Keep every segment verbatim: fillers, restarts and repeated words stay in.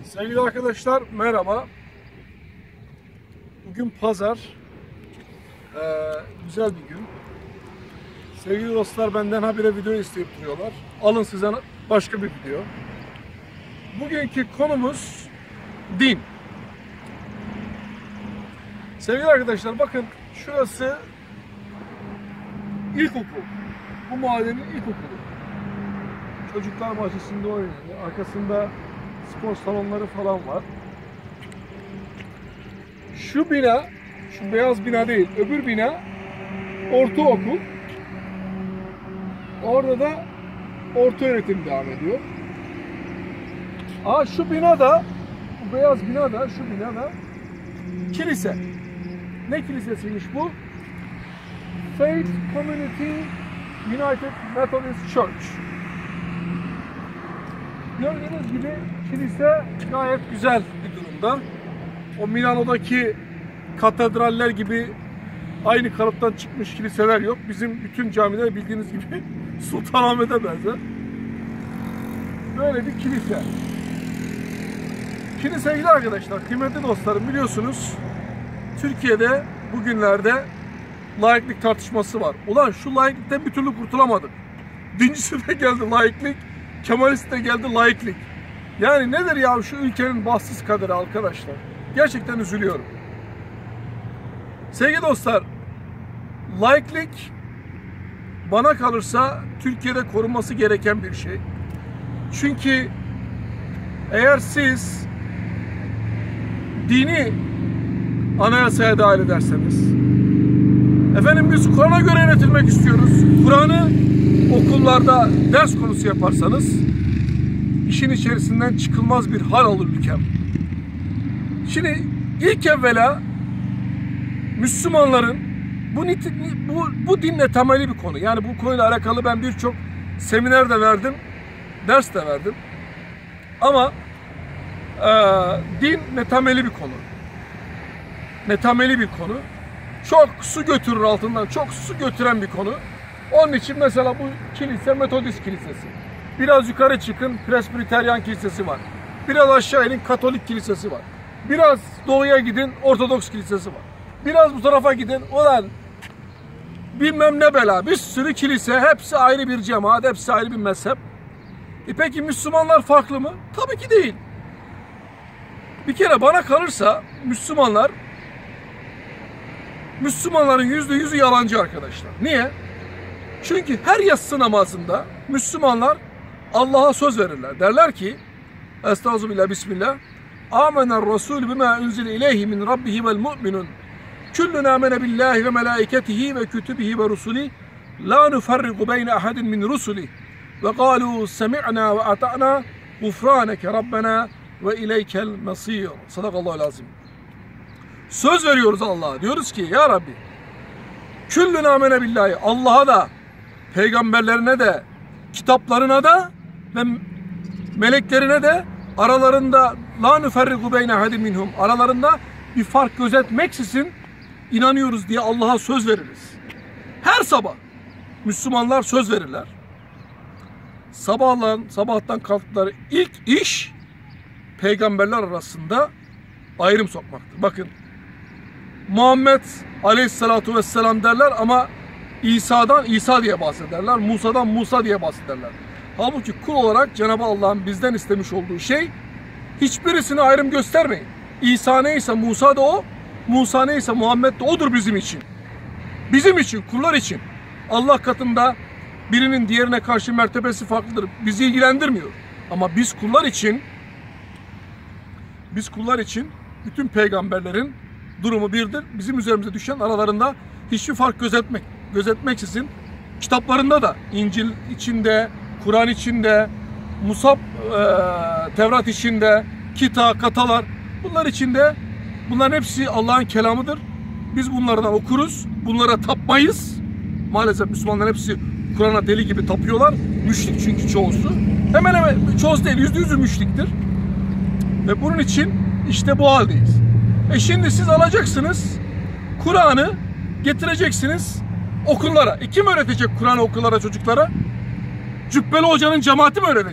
Sevgili arkadaşlar merhaba. Bugün pazar. Ee, güzel bir gün. Sevgili dostlar benden habire video isteyip duruyorlar. Alın size başka bir video. Bugünkü konumuz din. Sevgili arkadaşlar bakın şurası ilkokul. Bu mahallenin ilkokulu. Çocuklar bahçesinde oynuyor. Arkasında spor salonları falan var. Şu bina, şu beyaz bina değil, öbür bina ortaokul. Orada da orta öğretim devam ediyor. Aa şu bina da, bu beyaz bina da, şu bina da kilise. Ne kilisesiymiş bu? Faith Community United Methodist Church. Gördüğünüz gibi kilise gayet güzel bir durumda. O Milano'daki katedraller gibi aynı kalıptan çıkmış kiliseler yok. Bizim bütün camiler bildiğiniz gibi Sultanahmet'e benzer. Böyle bir kilise. Şimdi sevgili arkadaşlar, kıymetli dostlarım biliyorsunuz Türkiye'de bugünlerde laiklik tartışması var. Ulan şu laiklikten bir türlü kurtulamadık. Dincisi de geldi laiklik, Kemalist de geldi laiklik. Yani nedir ya şu ülkenin bahtsız kaderi arkadaşlar? Gerçekten üzülüyorum. Sevgili dostlar, laiklik bana kalırsa Türkiye'de korunması gereken bir şey. Çünkü eğer siz dini anayasaya dahil ederseniz, efendim biz Kur'an'a göre yönetilmek istiyoruz, Kur'an'ı okullarda ders konusu yaparsanız işin içerisinden çıkılmaz bir hal olur ülkem. Şimdi ilk evvela Müslümanların bu, bu, bu dinle temeli bir konu. Yani bu konuyla alakalı ben birçok seminer de verdim, ders de verdim. Ama e, din ne temeli bir konu. Ne temeli bir konu. Çok su götürür altından, çok su götüren bir konu. Onun için mesela bu kilise Metodist kilisesi. Biraz yukarı çıkın Presbiteryan kilisesi var. Biraz aşağı inin Katolik kilisesi var. Biraz doğuya gidin Ortodoks kilisesi var. Biraz bu tarafa gidin olan bilmem ne bela bir sürü kilise, hepsi ayrı bir cemaat, hepsi ayrı bir mezhep. E peki Müslümanlar farklı mı? Tabii ki değil. Bir kere bana kalırsa Müslümanlar Müslümanların yüzde yüzü yalancı arkadaşlar. Niye? Çünkü her yatsı namazında Müslümanlar Allah'a söz verirler. Derler ki Estağfirullah, Bismillah. Amener Resul bima unzile ileyhi min rabbihi vel mu'minun. Kullun amene billahi ve melaiketihi ve kütübihi ve rusuli. La nufarriku beyne ahadin min rusuli. Ve kalu semi'na ve ata'na gufraneke rabbena ve ileykel mesir. Sadakallahu lazim. Söz veriyoruz Allah'a. Diyoruz ki ya Rabbi Kullun amene billahi, Allah'a da peygamberlerine de kitaplarına da ve meleklerine de aralarında la nuferriku beyne ahadin minhum, aralarında bir fark gözetmeksizin inanıyoruz diye Allah'a söz veririz. Her sabah Müslümanlar söz verirler. Sabahlan, sabahtan kalktıkları ilk iş peygamberler arasında ayrım sokmaktır. Bakın Muhammed Aleyhisselatu Vesselam derler ama İsa'dan İsa diye bahsederler. Musa'dan Musa diye bahsederler. Halbuki kul olarak Cenab-ı Allah'ın bizden istemiş olduğu şey hiçbirisine ayrım göstermeyin. İsa neyse Musa da o, Musa neyse Muhammed de odur bizim için. Bizim için, kullar için. Allah katında birinin diğerine karşı mertebesi farklıdır. Bizi ilgilendirmiyor. Ama biz kullar için biz kullar için bütün peygamberlerin durumu birdir. Bizim üzerimize düşen aralarında hiçbir fark gözetmek, gözetmeksizin kitaplarında da İncil içinde, Kur'an içinde, Musab, e, Tevrat içinde, Kita, Katalar bunlar içinde bunların hepsi Allah'ın kelamıdır. Biz bunlardan okuruz. Bunlara tapmayız. Maalesef Müslümanların hepsi Kur'an'a deli gibi tapıyorlar. Müşrik çünkü çoğusu. Hemen hemen çoğusu değil, yüzde yüzü müşriktir. Ve bunun için işte bu haldeyiz. E şimdi siz alacaksınız Kur'an'ı getireceksiniz okullara. E kim öğretecek Kur'an'ı okullara, çocuklara? Cübbeli hocanın cemaati mi öğrenecek?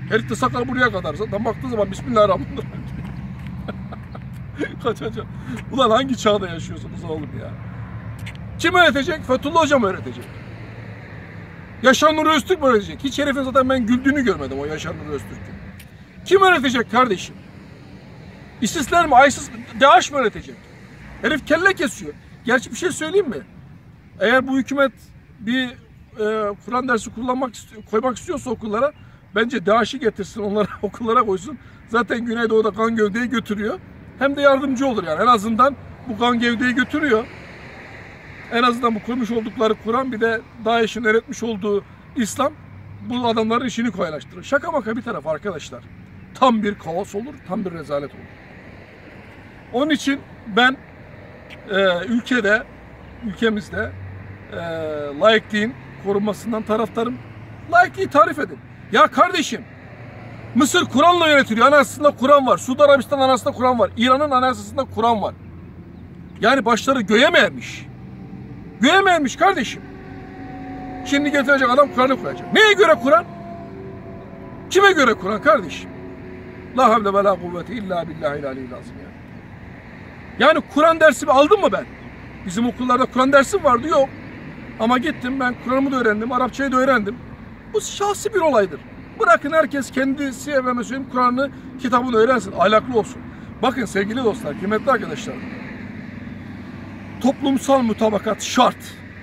Herif de sakal buraya kadar. Zaten baktığı zaman Bismillahirrahmanirrahim. Kaçacak. Ulan hangi çağda yaşıyorsunuz oğlum ya? Kim öğretecek? Fethullah Hoca mı öğretecek? Yaşar Nuri Öztürk mü öğretecek? Hiç herifin zaten ben güldüğünü görmedim o Yaşar Nuri Öztürk'ün. Kim öğretecek kardeşim? İsisler mi? ISIS, DAEŞ mi öğretecek? Herif kelle kesiyor. Gerçi bir şey söyleyeyim mi? Eğer bu hükümet bir e, Kur'an dersi kullanmak istiyor, koymak istiyorsa okullara, bence DAEŞ'i getirsin, onlara okullara koysun. Zaten Güneydoğu'da kan gövdeyi götürüyor. Hem de yardımcı olur yani. En azından bu kan gövdeyi götürüyor. En azından bu koymuş oldukları Kur'an, bir de DAEŞ'in öğretmiş olduğu İslam bu adamların işini kolaylaştırır. Şaka maka bir taraf arkadaşlar. Tam bir kaos olur, tam bir rezalet olur. Onun için ben e, ülkede, ülkemizde e, laikliğin korunmasından taraftarım. Laikliği tarif edin. Ya kardeşim, Mısır Kur'an'la yönetiliyor. Anayasasında Kur'an var. Suudi Arabistan anayasasında Kur'an var. İran'ın anayasasında Kur'an var. Yani başları göğe mi ermiş? Göğe mi ermiş kardeşim? Şimdi getirecek adam Kur'an'ı koyacak. Neye göre Kur'an? Kime göre Kur'an kardeşim? La havle ve la kuvvete illa billahil aliyyil azim yani. Yani Kur'an dersi aldım mı ben? Bizim okullarda Kur'an dersim vardı, yok. Ama gittim ben Kur'an'ımı da öğrendim, Arapçayı da öğrendim. Bu şahsi bir olaydır. Bırakın herkes kendisi efendim söyleyeyim Kur'an'ı, kitabını öğrensin, ahlaklı olsun. Bakın sevgili dostlar, kıymetli arkadaşlar. Toplumsal mutabakat şart.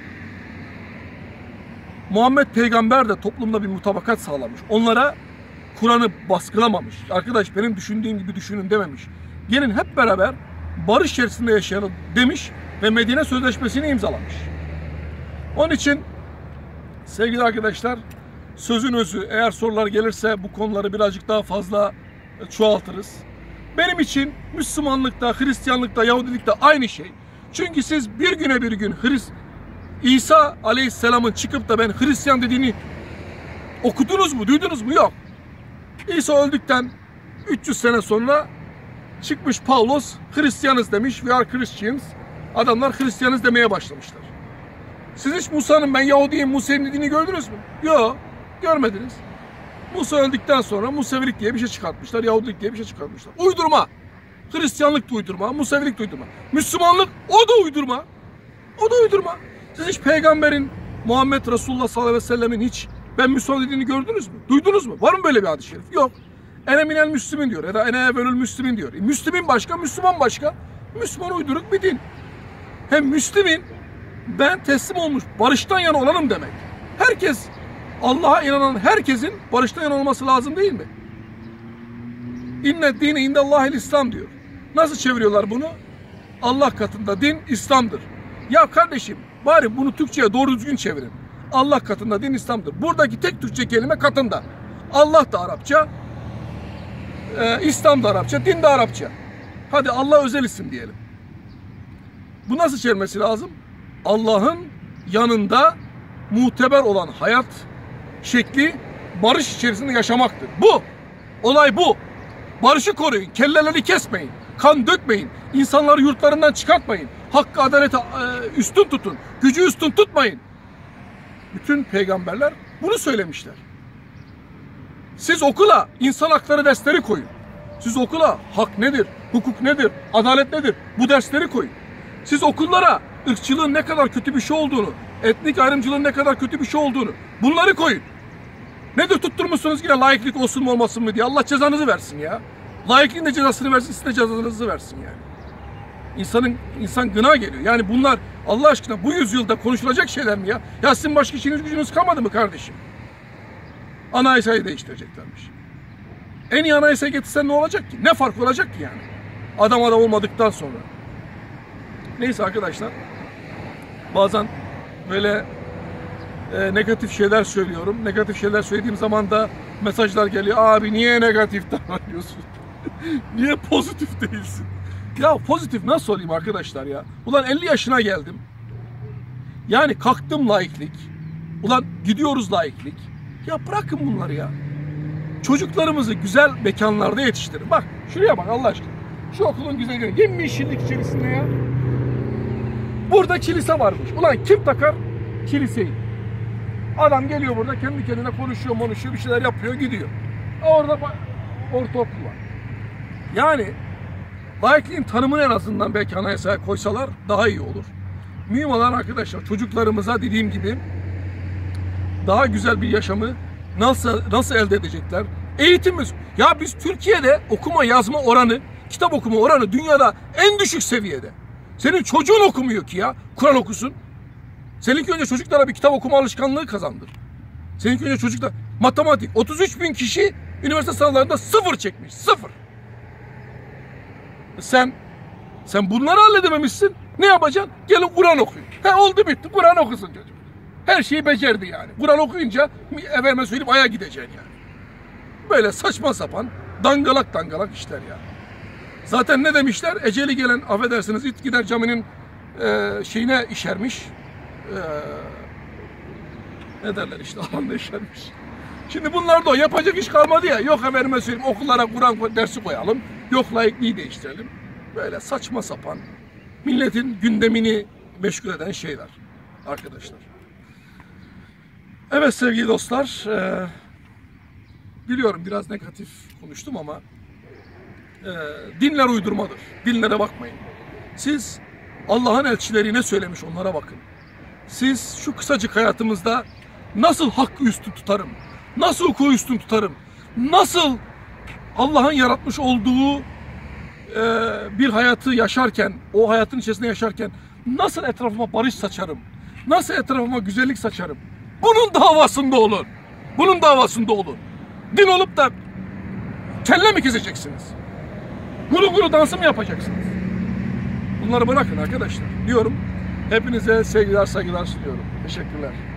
Muhammed Peygamber de toplumda bir mutabakat sağlamış. Onlara Kur'an'ı baskılamamış. Arkadaş benim düşündüğüm gibi düşünün dememiş. Gelin hep beraber barış içerisinde yaşayalım demiş ve Medine Sözleşmesi'ni imzalamış. Onun için sevgili arkadaşlar, sözün özü, eğer sorular gelirse bu konuları birazcık daha fazla çoğaltırız. Benim için Müslümanlıkta, Hristiyanlıkta, Yahudilikte aynı şey. Çünkü siz bir güne bir gün Hrist İsa Aleyhisselam'ın çıkıp da ben Hristiyan dediğini okudunuz mu, duydunuz mu? Yok. İsa öldükten üç yüz sene sonra çıkmış Pavlos, Hristiyanız demiş. We are Christians. Adamlar Hristiyanız demeye başlamışlar. Siz hiç Musa'nın ben Yahudiyim, Musa'nın dediğini gördünüz mü? Yok. Görmediniz. Musa öldükten sonra Musevilik diye bir şey çıkartmışlar. Yahudilik diye bir şey çıkartmışlar. Uydurma. Hristiyanlık da uydurma. Musevilik de uydurma. Müslümanlık o da uydurma. O da uydurma. Siz hiç peygamberin Muhammed Resulullah sallallahu aleyhi ve sellemin hiç ben Müslüman dediğini gördünüz mü? Duydunuz mu? Var mı böyle bir hadis-i şerif? Yok. Ene minel Müslümin diyor ya da ene evvelül Müslümin diyor. E, Müslümin başka, Müslüman başka. Müslüman uyduruk bir din. Hem Müslümin ben teslim olmuş, barıştan yana olalım demek. Herkes, Allah'a inanan herkesin barıştan yana olması lazım değil mi? İnne dine indellahil İslam diyor. Nasıl çeviriyorlar bunu? Allah katında din İslam'dır. Ya kardeşim bari bunu Türkçe'ye doğru düzgün çevirin. Allah katında din İslam'dır. Buradaki tek Türkçe kelime katında. Allah da Arapça, e, İslam da Arapça, din de Arapça. Hadi Allah özel isim diyelim. Bu nasıl çevirmesi lazım? Allah'ın yanında muteber olan hayat şekli barış içerisinde yaşamaktır. Bu. Olay bu. Barışı koruyun. Kelleleri kesmeyin. Kan dökmeyin. İnsanları yurtlarından çıkartmayın. Hakkı, adaleti üstün tutun. Gücü üstün tutmayın. Bütün peygamberler bunu söylemişler. Siz okula insan hakları dersleri koyun. Siz okula hak nedir, hukuk nedir, adalet nedir bu dersleri koyun. Siz okullara ırkçılığın ne kadar kötü bir şey olduğunu, etnik ayrımcılığın ne kadar kötü bir şey olduğunu bunları koyun. Nedir tutturmuşsunuz yine laiklik olsun mu olmasın mı diye. Allah cezanızı versin ya. Laikliğin de cezasını versin, sizin de cezanızı versin yani. İnsanın, insan gına geliyor. Yani bunlar Allah aşkına bu yüzyılda konuşulacak şeyler mi ya? Ya sizin başka işiniz gücünüz kalmadı mı kardeşim? Anayasayı değiştireceklermiş. En iyi anayasayı getirsen ne olacak ki? Ne fark olacak ki yani? Adam adam olmadıktan sonra. Neyse arkadaşlar. Bazen böyle e, negatif şeyler söylüyorum. Negatif şeyler söylediğim zaman da mesajlar geliyor. Abi niye negatif davranıyorsun? Niye pozitif değilsin? Ya pozitif nasıl olayım arkadaşlar ya? Ulan elli yaşına geldim. Yani kalktım laiklik. Ulan gidiyoruz laiklik. Ya bırakın bunları ya. Çocuklarımızı güzel mekanlarda yetiştirin. Bak şuraya bak Allah aşkına. Şu okulun güzelliği. Yemyeşillik içerisinde ya. Burada kilise varmış. Ulan kim takar kiliseyi? Adam geliyor burada kendi kendine konuşuyor, konuşuyor, bir şeyler yapıyor, gidiyor. Orada ortaokul var. Yani laikliğin tanımını en azından belki anayasaya koysalar daha iyi olur. Mühim olan arkadaşlar, çocuklarımıza dediğim gibi daha güzel bir yaşamı nasıl nasıl elde edecekler? Eğitimimiz. Ya biz Türkiye'de okuma yazma oranı, kitap okuma oranı dünyada en düşük seviyede. Senin çocuğun okumuyor ki ya. Kur'an okusun. Seninki önce çocuklara bir kitap okuma alışkanlığı kazandır. Seninki önce çocuklar matematik. otuz üç bin kişi üniversite sınavlarında sıfır çekmiş. Sıfır. Sen sen bunları halledememişsin. Ne yapacaksın? Gelin Kur'an okuyun. He oldu bitti. Kur'an okusun çocuk. Her şeyi becerdi yani. Kur'an okuyunca efendime söyleyip aya gideceksin yani. Böyle saçma sapan dangalak dangalak işler ya. Zaten ne demişler? Eceli gelen, affedersiniz, it gider caminin e, şeyine işermiş. E, ne derler işte, alanda işermiş. Şimdi bunlar da o. Yapacak iş kalmadı ya. Yok efendime söyleyeyim okullara Kur'an dersi koyalım. Yok laikliği değiştirelim. Böyle saçma sapan milletin gündemini meşgul eden şeyler arkadaşlar. Evet sevgili dostlar, e, biliyorum biraz negatif konuştum ama e, dinler uydurmadır. Dinlere bakmayın. Siz Allah'ın elçileri ne söylemiş onlara bakın. Siz şu kısacık hayatımızda nasıl hakkı üstün tutarım, nasıl hukuku üstün tutarım, nasıl Allah'ın yaratmış olduğu e, bir hayatı yaşarken, o hayatın içerisinde yaşarken nasıl etrafıma barış saçarım, nasıl etrafıma güzellik saçarım. Bunun davasında olun. Bunun davasında olun. Din olup da kelle mi keseceksiniz? Guru guru dansı mı yapacaksınız? Bunları bırakın arkadaşlar diyorum. Hepinize sevgiler saygılar sunuyorum. Teşekkürler.